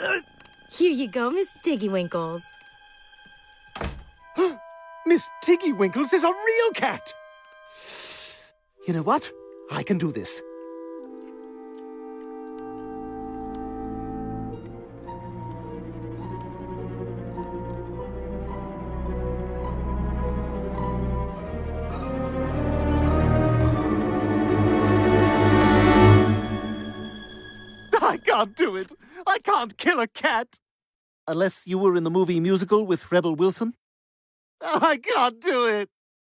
Here you go, Miss Tiggywinkles. Miss Tiggywinkles is a real cat! You know what? I can do this. I can't do it. I can't kill a cat. Unless you were in the movie musical with Rebel Wilson. I can't do it.